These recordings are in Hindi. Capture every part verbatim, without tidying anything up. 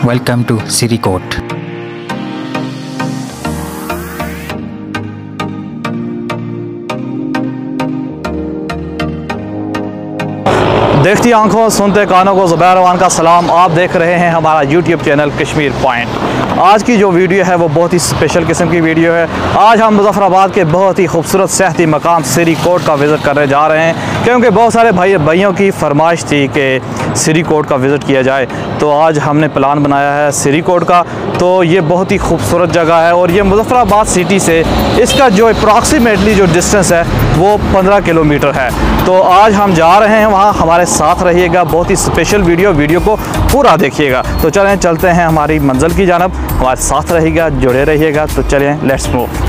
Welcome to Sirikot. देखती आंखों सुनते कानों को ज़ुबैर रवान का सलाम। आप देख रहे हैं हमारा यूट्यूब चैनल कश्मीर पॉइंट। आज की जो वीडियो है वो बहुत ही स्पेशल किस्म की वीडियो है। आज हम मुज़फ़्फ़राबाद के बहुत ही खूबसूरत सियाहती मकाम सिरीकोट का विज़िट करने जा रहे हैं, क्योंकि बहुत सारे भाई भाइयों की फरमाइश थी कि सिरीकोट का विज़िट किया जाए। तो आज हमने प्लान बनाया है सिरीकोट का। तो ये बहुत ही खूबसूरत जगह है और ये मुज़फ़्फ़राबाद सिटी से इसका जो अप्रॉक्सीमेटली जो डिस्टेंस है वो पंद्रह किलोमीटर है। तो आज हम जा रहे हैं वहाँ, हमारे साथ रहिएगा। बहुत ही स्पेशल वीडियो वीडियो को पूरा देखिएगा। तो चलें चलते हैं हमारी मंजिल की जानब, हमारे साथ रहिएगा, जुड़े रहिएगा। तो चलें, लेट्स मूव।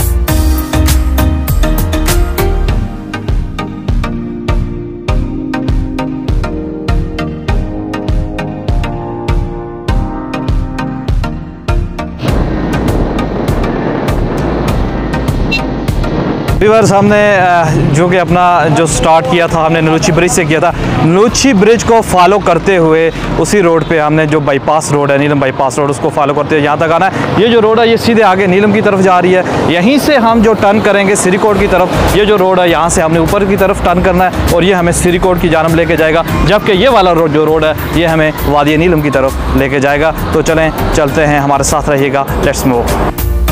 व्यूअर्स, हमने जो कि अपना जो स्टार्ट किया था हमने नलूची ब्रिज से किया था। नलूची ब्रिज को फॉलो करते हुए उसी रोड पे हमने जो बाईपास रोड है, नीलम बाईपास रोड, उसको फॉलो करते हुए यहाँ तक आना है। ये जो रोड है ये सीधे आगे नीलम की तरफ जा रही है। यहीं से हम जो टर्न करेंगे सिरीकोट की तरफ, ये जो रोड है यहाँ से हमने ऊपर की तरफ टर्न करना है और ये हमें सिरीकोट की जानब लेके जाएगा, जबकि ये वाला रोड जो रोड है ये हमें वादी नीलम की तरफ लेके जाएगा। तो चलें चलते हैं, हमारे साथ रहिएगा। Let's move.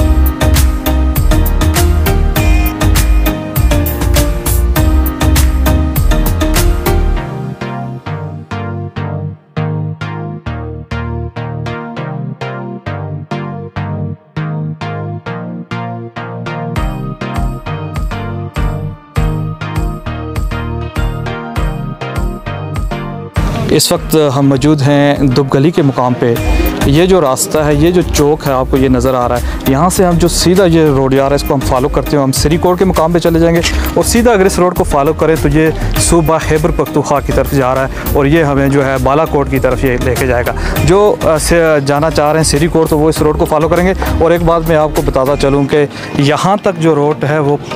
इस वक्त हम मौजूद हैं दुबगली के मुकाम पे। ये जो रास्ता है, ये जो चौक है, आपको ये नज़र आ रहा है। यहाँ से हम जो सीधा ये रोड जा रहा है इसको हम फॉलो करते हुए हम सिरीकोट के मुकाम पे चले जाएंगे और सीधा अगर इस रोड को फॉलो करें तो ये सूबा खैबर पख्तूनख्वा की तरफ जा रहा है और ये हमें जो है बालाकोट की तरफ ये लेके जाएगा। जो से जाना चाह रहे हैं सिरीकोट तो वो इस रोड को फॉलो करेंगे। और एक बात मैं आपको बताता चलूँ कि यहाँ तक जो रोड है वो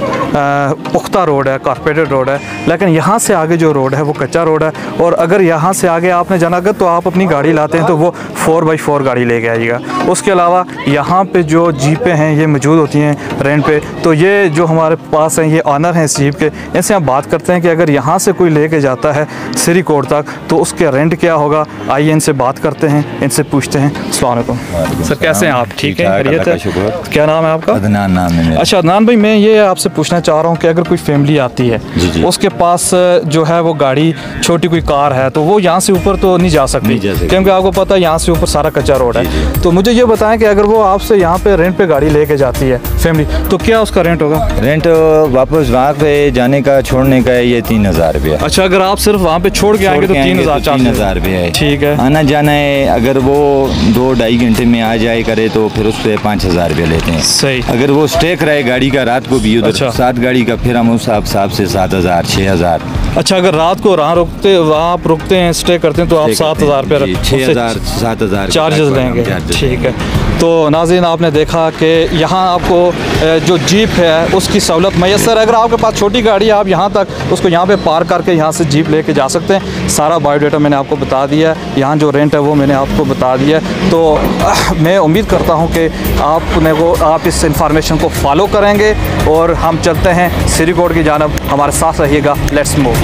पुख्ता रोड है, कारपेटेड रोड है, लेकिन यहाँ से आगे जो रोड है वो कच्चा रोड है। और अगर यहाँ से आगे आपने जाना अगर तो आप अपनी गाड़ी लाते हैं तो वो फोर बाई फोर गाड़ी लेके आइएगा। उसके अलावा यहाँ पे जो जीपें हैं ये मौजूद होती हैं रेंट पे। तो ये जो हमारे पास हैं ये ऑनर हैं इस जीप के, इनसे हम बात करते हैं कि अगर यहाँ से कोई लेके जाता है सिरीकोट तक तो उसके रेंट क्या होगा। आइए इनसे बात करते हैं, इनसे पूछते हैं। अस्सलाम वालेकुम सर, कैसे हैं आप? ठीक है, खैरियत है? क्या नाम है आपका? अदनान नाम है मेरा। अच्छा अदनान भाई, मैं ये आपसे पूछना चाह रहा हूँ कि अगर कोई फैमिली आती है जी जी। उसके पास जो है वो गाड़ी छोटी कोई कार है तो वो यहाँ से ऊपर तो नहीं जा सकती, क्योंकि आपको पता है यहाँ से ऊपर सारा कच्चा रोड है। तो मुझे ये बताएं कि अगर वो आपसे यहाँ पे रेंट पे गाड़ी लेके जाती है फैमिली, तो क्या उसका रेंट होगा? रेंट वापस वहाँ पे जाने का छोड़ने का है ये तीन हज़ार रुपया। अच्छा, अगर आप सिर्फ वहाँ पे छोड़ के आएंगे तो तीन हज़ार तीन हज़ार रुपया है। ठीक है। आना जाना है, अगर वो दो ढाई घंटे में आ जाए करे तो फिर उस पर पाँच हज़ार रुपया लेते हैं। सही। अगर वो स्टे कराए गाड़ी का रात को भी उधर अच्छा। सात गाड़ी का फिर हम उस हिसाब से सात हज़ार छः हज़ार। अच्छा, अगर रात को वहाँ रुकते वहाँ आप रुकते हैं, स्टे करते हैं तो आप सात हज़ार रुपये छः हज़ार सात हज़ार चार्जेस लेंगे। ठीक है। तो नाज़रीन, आपने देखा कि यहाँ आपको जो जीप है उसकी सहूलत मैसर। अगर आपके पास छोटी गाड़ी है आप यहाँ तक उसको यहाँ पे पार्क करके यहाँ से जीप लेके जा सकते हैं। सारा बायोडाटा मैंने आपको बता दिया है, यहाँ जो रेंट है वो मैंने आपको बता दिया है। तो आ, मैं उम्मीद करता हूँ कि आपने को आप इस इंफॉर्मेशन को फॉलो करेंगे और हम चलते हैं सिरीकोट की जानब। हमारे साथ रहिएगा। Let's move.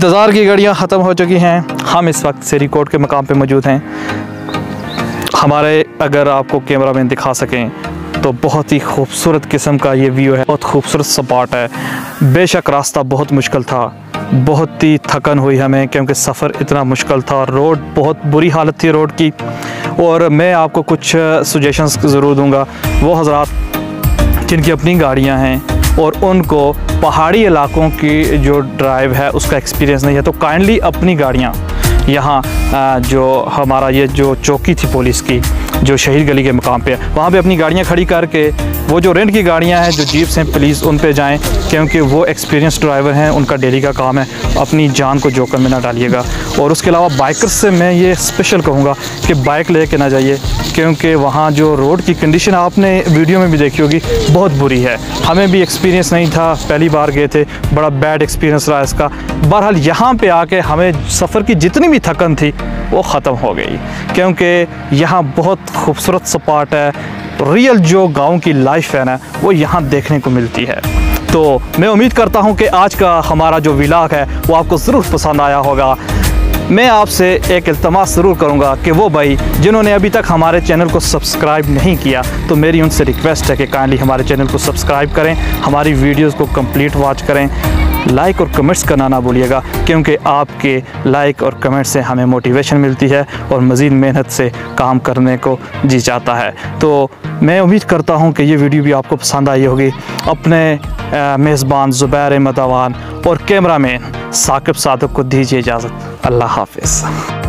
इंतज़ार की घड़ियाँ ख़त्म हो चुकी हैं। हम इस वक्त सिरी कोट के मकाम पे मौजूद हैं। हमारे अगर आपको कैमरा मैन दिखा सकें तो बहुत ही खूबसूरत किस्म का ये व्यू है, बहुत खूबसूरत स्पॉट है। बेशक रास्ता बहुत मुश्किल था, बहुत ही थकन हुई हमें क्योंकि सफ़र इतना मुश्किल था, रोड बहुत बुरी हालत थी रोड की। और मैं आपको कुछ सजेशंस ज़रूर दूंगा वो हज़रात जिनकी अपनी गाड़ियां हैं और उनको पहाड़ी इलाकों की जो ड्राइव है उसका एक्सपीरियंस नहीं है, तो काइंडली अपनी गाड़ियां यहाँ जो हमारा ये जो चौकी थी पुलिस की जो शहीद गली के मकाम पे है वहाँ पे अपनी गाड़ियाँ खड़ी करके वो जो रेंट की गाड़ियाँ हैं जो जीप्स हैं प्लीज़ उन पे जाएं क्योंकि वो एक्सपीरियंस ड्राइवर हैं, उनका डेली का काम है। अपनी जान को जोखिम में ना डालिएगा। और उसके अलावा बाइकर्स से मैं ये स्पेशल कहूँगा कि बाइक ले के ना जाइए क्योंकि वहाँ जो रोड की कंडीशन आपने वीडियो में भी देखी होगी बहुत बुरी है। हमें भी एक्सपीरियंस नहीं था, पहली बार गए थे, बड़ा बैड एक्सपीरियंस रहा इसका। बहरहाल यहाँ पे आके हमें सफ़र की जितनी भी थकन थी वो ख़त्म हो गई क्योंकि यहाँ बहुत खूबसूरत स्पॉट है। रियल जो गांव की लाइफ है ना वो यहाँ देखने को मिलती है। तो मैं उम्मीद करता हूँ कि आज का हमारा जो व्लॉग है वो आपको ज़रूर पसंद आया होगा। मैं आपसे एक इल्तमास ज़रूर करूँगा कि वो भाई जिन्होंने अभी तक हमारे चैनल को सब्सक्राइब नहीं किया तो मेरी उनसे रिक्वेस्ट है कि काइंडली हमारे चैनल को सब्सक्राइब करें, हमारी वीडियोस को कंप्लीट वॉच करें, लाइक और कमेंट्स करना ना भूलिएगा क्योंकि आपके लाइक और कमेंट से हमें मोटिवेशन मिलती है और मज़ीद मेहनत से काम करने को जी चाहता है। तो मैं उम्मीद करता हूँ कि ये वीडियो भी आपको पसंद आई होगी। अपने मेज़बान ज़ुबैर अहमद अवान और कैमरामैन साकिब सादक को दीजिए इजाज़त। अल्लाह हाफ़िज़।